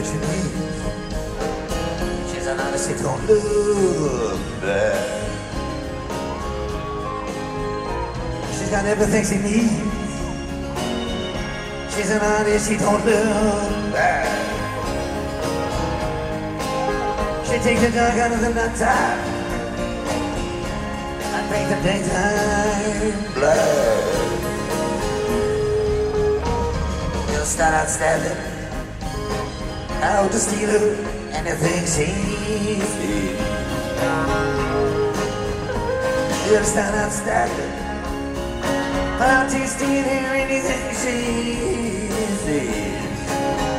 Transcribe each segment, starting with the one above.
she needs. She's an artist, she don't look bad. She's got everything she needs. She's an artist, she don't look bad. She takes the dark out of the night time and makes the daytime black. You'll start out standing out to steal her anything she sees. You'll start out standing out to steal her anything she sees.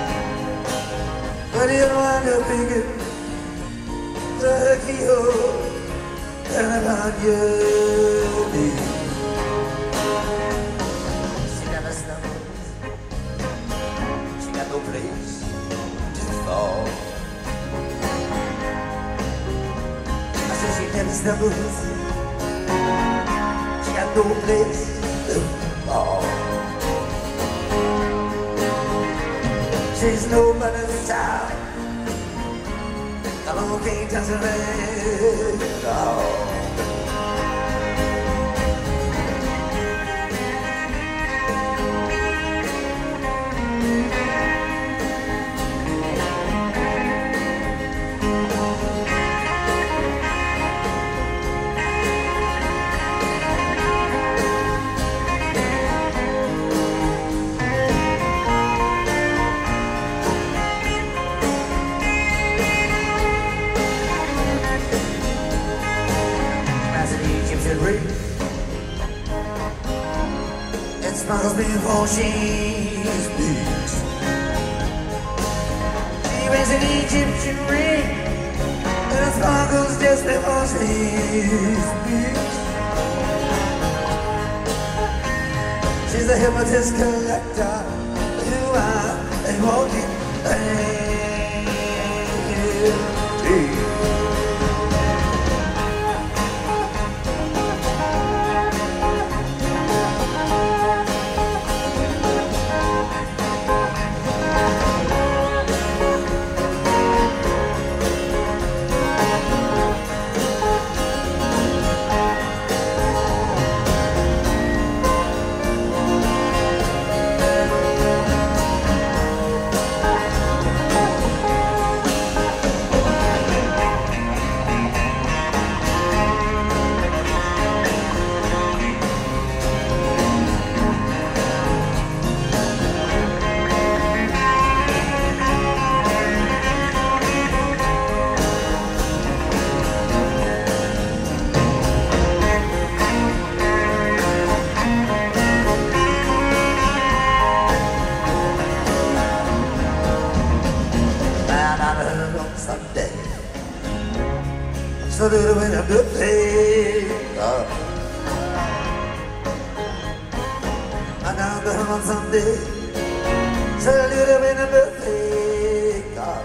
But you'll wind up thinking the keyhole and about your knees. She never stumbles, she got no place to fall. I said she never stumbles, she got no place to fall. She's nobody's child, come on, can't touch her at all. It sparkles before she speaks. She wears an Egyptian ring, and it sparkles just before she speaks. She's a hypnotist collector, who are a walking angel. Someday, so little bit of good thing. I got the home someday, so little bit of good thing.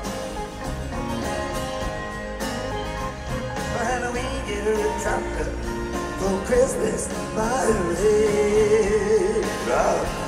For Halloween, get her a chocolate. For Christmas, buy her a